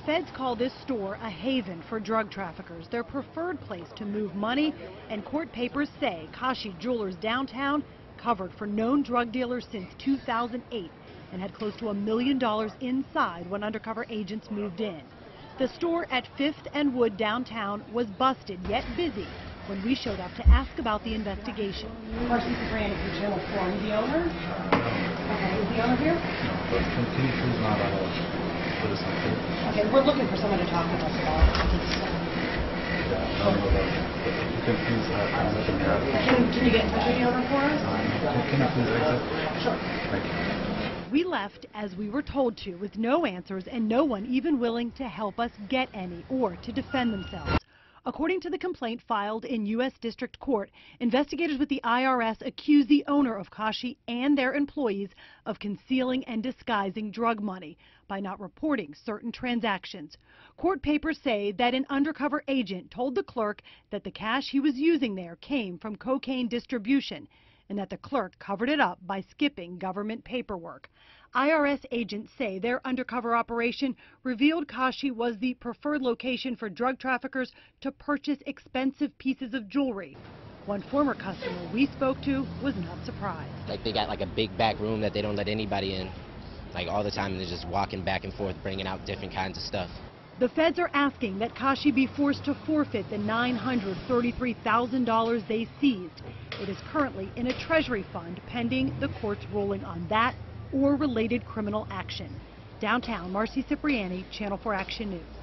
Feds call this store a haven for drug traffickers, their preferred place to move money, and court papers say Kashi Jewelers downtown covered for known drug dealers since 2008 and had close to $1 million inside when undercover agents moved in. The store at 5th and Wood downtown was busted yet busy when we showed up to ask about the investigation. Kashi Jewelers from Channel 4. Are you the owner? Okay, is the owner here? No, but can you please not put us on tape? Okay, we're looking for someone to talk with us about it. Can you get in touch with the owner for us? Can you please exit? Sure. Thank you. We left as we were told to, with no answers and no one even willing to help us get any or to defend themselves. According to the complaint filed in U.S. District Court, investigators with the IRS accuse the owner of Kashi and their employees of concealing and disguising drug money by not reporting certain transactions. Court papers say that an undercover agent told the clerk that the cash he was using there came from cocaine distribution and that the clerk covered it up by skipping government paperwork. IRS agents say their undercover operation revealed Kashi was the preferred location for drug traffickers to purchase expensive pieces of jewelry. One former customer we spoke to was not surprised. Like they got like a big back room that they don't let anybody in, like all the time, and they're just walking back and forth, bringing out different kinds of stuff. The feds are asking that Kashi be forced to forfeit the $933,000 they seized. It is currently in a treasury fund pending the court's ruling on that or related criminal action. Downtown, Marcy Cipriani, Channel 4 Action News.